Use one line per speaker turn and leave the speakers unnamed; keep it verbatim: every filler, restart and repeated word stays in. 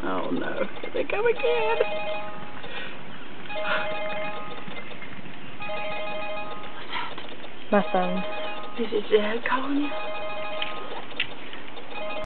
Oh no, here they come again.
My son.
Is his dad calling you?